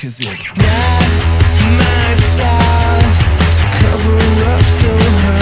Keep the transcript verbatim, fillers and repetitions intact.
'cause it's not my style to cover up so hard.